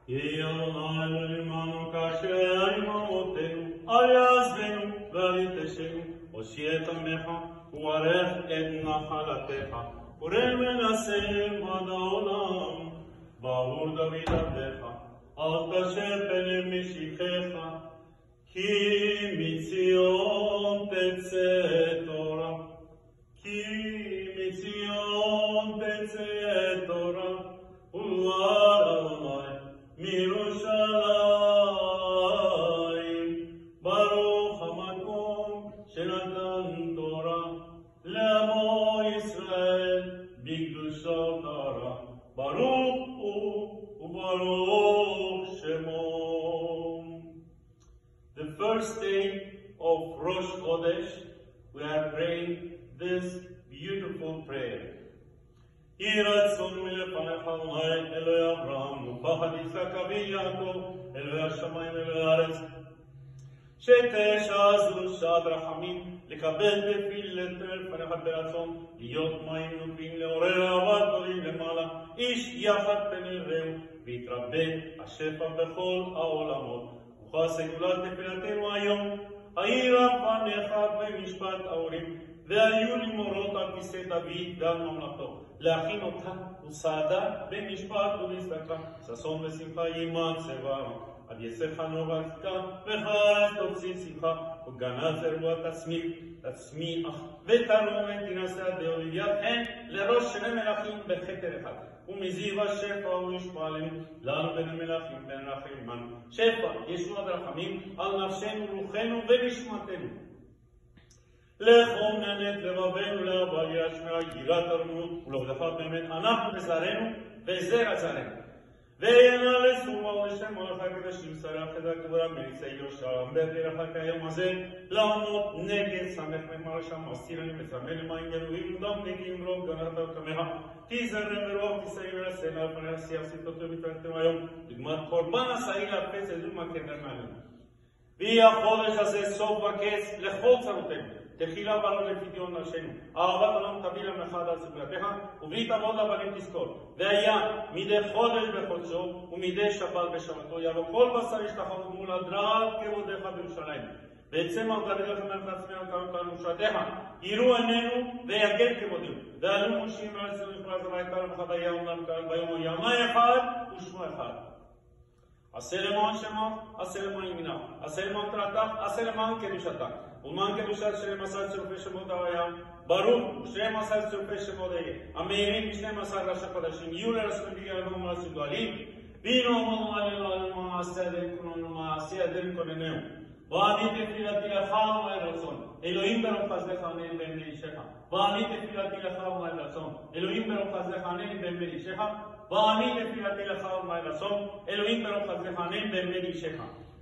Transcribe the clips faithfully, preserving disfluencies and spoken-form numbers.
יהי אדוני אלוהינו כאשר אמותינו, אל יעזבנו ואל יתשנו, הושיע את עמך וברך את נחלתך, וראה מנסים עד העולם. ברור דוד עבדך, אל תשב פן משיחך, כי מציון תצא תורה, כי מציון תצא תורה, ולבד אדוני מירושלים. ברוך המקום שנתן תורה לעמו ישראל בקדושה ותורה. ברוך הוא וברוך שמו. The first day of Rosh Chodesh, we are praying this beautiful prayer. יהי רצון מלפניך אדוני אלוהי אברהם ופחד יצחק אבי יעקב אלוהי השמיים אלוהי הארץ, שתשעזו שעת רחמים לקבל תפילת לפניך ברצון, להיות מים נוקבים לעורר אהבת גדולים למעלה, איש יחד פן אל רעהו, ויתרבה השפע בכל העולמות. וכך סגולת תפילתנו היום, היי רחמנך במשפט ההורים, והיו לי מורות על כיסא דוד ועל ממלכתו, להכין אותה וסעדה במשפט ובצדקה, ששון ושמחה יימצא בם. עד יצא חנוך ועסקה, וחרש תוציא שמחה, וגנז אירוע תצמיח, תצמיח, ותרומת תנשא עד אוליב ידכם לראש שני מלכים בכתר אחד. ומזיו השפע ונשפע עלינו, לנו בין המלכים בין רחמנו. שפע, ישועת רחמים, על נפשנו, רוחנו ונשמתנו. לכום ננת לבבנו לאהבה יראת שמרה, יראת הרמות ולהודפת באמת, אנחנו בזרענו וזרע זרענו. וינעלסו ולשם מלאך הקדשים שרי החסד גבורה מליצי ירושלים בדרך היום הזה לענות נגד סמך ממרשם מסתירני מצמא למים גלויים ודם נקיים רוב גנת וקמך תיזרם ברוח תסעים ולסנה לפני שיח סיטותו מתרחתם היום דוגמת קורבן השעיר הפץ עזו מקדם עלינו. ויהי החודש הזה סוף וקץ לכל צרותינו, תחילה ברור לפדיון נפשנו, אהבת עולם תביא למלאך על סגולתך, וברית אבות לבנים תזכור. והיה מדי חודש בחודשו, ומדי שבת בשבתו, יבוא כל בשר ישתחוות מול הדרת כבודך בירושלים. ויצא מלכת לכם על עצמנו כאן מושעתך, יראו עינינו ויגד כבודנו. ועלו מושיעים על עצמנו לכבוד הביתה למחד היום לנו ביום ימה אחד ושמו אחד. עשה למען שמו, עשה למען ימינך, עשה למען תורתך, עשה למען קדושתך. ולמען קדושת שנים עשר צירופי שמות הוויה, ברוך שנים עשר צירופי שמות הוויה, המאירים בשנים עשר ראשי חודשים, יהיו לרסקים בגלל גמול הסגולים, והנה אמרנו עלינו עלינו מעשה אדרים כוננו, מעשה אדרים כונננו. ואני תפילתי לך ומעל רצון, אלוהים ברוך חסדך ענני בין אישך. ואני תפילתי לך ומעל רצון, אלוהים ברוך חסדך ענני בין אישך. ואני תפילתי לך ומעל רצון, אלוהים ברוך חסדך ענני בין אישך.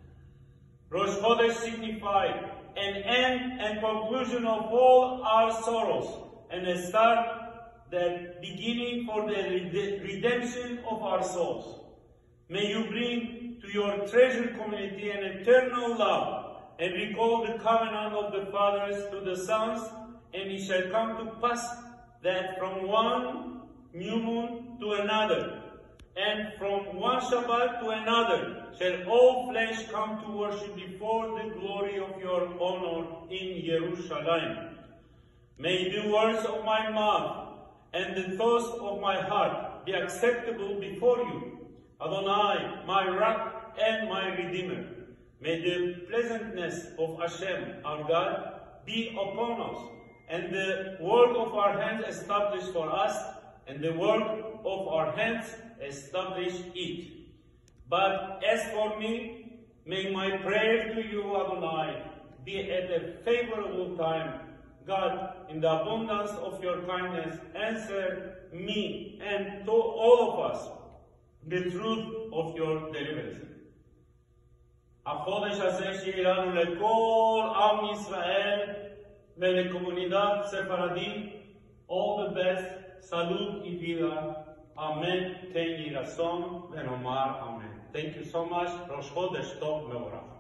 Rosh Chodesh signified an end and conclusion of all our sorrows, and a start that beginning for the redemption of our souls. May you bring to your treasured community an eternal love, and recall the covenant of the fathers to the sons, and it shall come to pass that from one new moon to another, and from one Shabbat to another, shall all flesh come to worship before the glory of your honor in Jerusalem. May the words of my mouth and the thoughts of my heart be acceptable before you, Adonai, my rock and my redeemer. May the pleasantness of Hashem, our God, be upon us, and the work of our hands established for us, and the work of our hands establish it. But as for me, may my prayer to you, Adonai, be at a favorable time. God, in the abundance of your kindness, answer me and to all of us the truth of your deliverance. החודש הזה שיהיה לנו לכל עם ישראל ולקומונידad ספרדית, all the best, salud y vida. Amen. תן יהי רצון ונאמר אמן. Thank you so much. ראש חודש טוב מבורך.